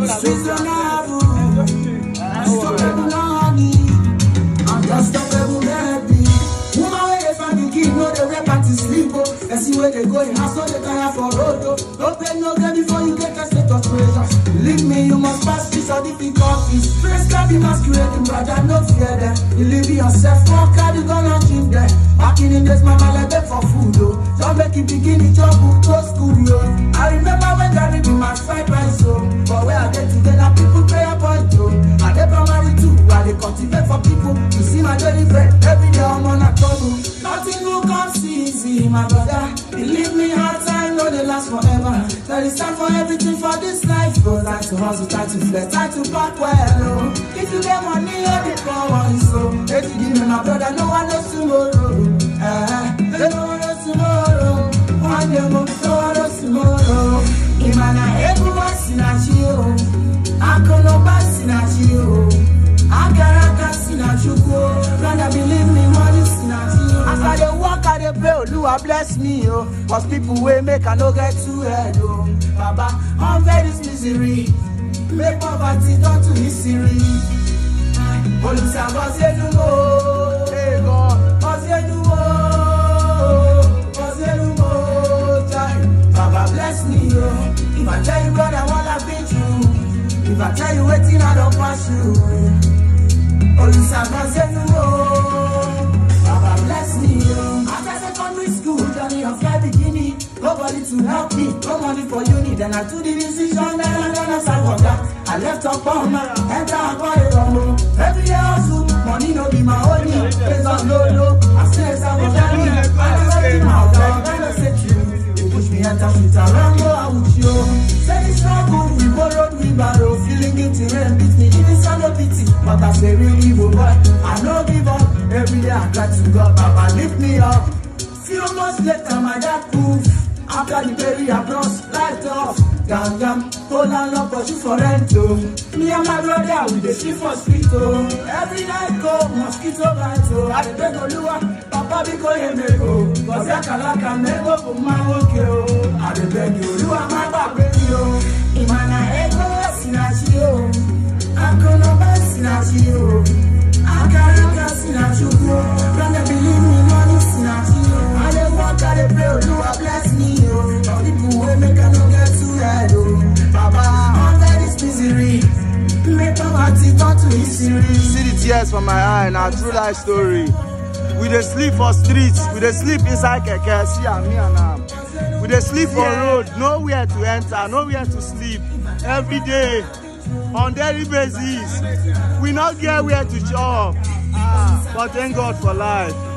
streets don't have unstoppable money, unstoppable baby. Woman where they find the kid, no they rap at sleep. They see where they go in house, so they tire for road. Don't pay no game before you get a state of treasure. Believe me, you must pass this or difficulties. Friends can be masquerading, brother, no fear them. Believe in yourself, walk out, you gonna achieve them. Back in this mama like beg for food, oh. Don't make it begin it up, go school, oh. I remember when Gary be my fried rice, oh. But where are they together, people pay a point, oh. Are they primary too? Are they cultivate for people? You see my daily bread, every day I'm on a trouble. Nothing will come easy, my brother. Believe me, hard time, no they last forever. There is time for everything for this life, oh. Time to hustle, time to flex, time to pack well, oh. If you get money, you're the poor one, so. If you give me my brother, no one knows tomorrow. They don't want us tomorrow. One day more, no one knows tomorrow. Imana everyone sinachio. Akonoba sinachio. Agaraka sinachio. Brother, believe me, money sinachio. As I dey walk, I dey pray, Oluwa bless me, oh. Cause people will make I no get too head, oh. Baba, unveil this misery. Make poverty turn to history. Olusa Bosenumo, hey God, Bosenumo, Baba bless me, oh. If I tell you God, I wanna be true. If I tell you waiting, I don't pass you. Olusa Bosenumo, Baba bless me, oh. After secondary school, journey of life beginning. Nobody to help me, no money for uni. Then I took the decision that I'm gonna start for that. I left up on enter a boy, every day hustle, money no be my only. Based on low, I still start for that. I don't my dog, I don't say true. You push me enter shit around, go out with you. Say it's not good, we borrowed, we borrow. Feeling guilty, rain beat me, even sound no pity. But I say real evil boy, I no give up. Every day I cry to God, Papa lift me up. Few months later, my dad poof. After the baby I cross, light off. Gam, hold on, love for you for rent, oh. Me and my brother, we dey sleep for street, oh. Every night go, mosquito bite, oh. I dey beg Oluwa, Papa biko yemeko. Cause yakalaka nego for my work, oh. I dey beg you, Oluwa, my baby, oh. Imana ego sinachi, oh. Akonoba sinachi, oh. Akaraka sinachi, oh. Brother, believe me, money sinachi, oh. I dey walk, I dey pray, Oluwa bless me, oh. All people will make I no get too head, oh. Baba, under this misery, make poverty turn to history. See the tears from my eye, now true life story. We dey sleep for streets, we dey sleep inside keke, see and me and am. We dey sleep for road, nowhere to enter, nowhere to sleep. Every day, on daily basis, we not get where to chop. But thank God for life.